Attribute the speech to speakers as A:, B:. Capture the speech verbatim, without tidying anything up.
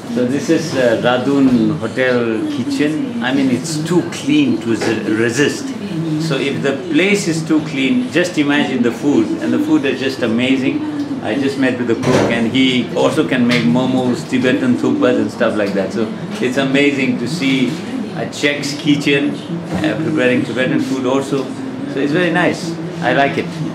A: So this is uh, Radun Hotel kitchen. I mean, it's too clean to resist. So if the place is too clean, just imagine the food. And the food is just amazing. I just met with the cook, and he also can make momos, Tibetan thupas and stuff like that. So it's amazing to see a Czech's kitchen uh, preparing Tibetan food also. So it's very nice. I like it.